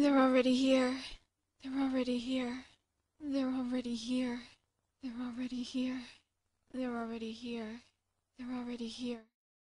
They're already here. They're already here. They're already here. They're already here. They're already here. They're already here.